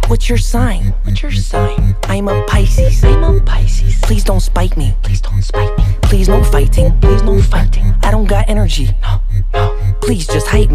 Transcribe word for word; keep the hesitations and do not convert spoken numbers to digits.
What's your sign? What's your sign? I'm a Pisces. I'm a Pisces. Please don't spite me. Please don't spite me. Please no fighting. Please no fighting. I don't got energy. No, no. Please just hype me.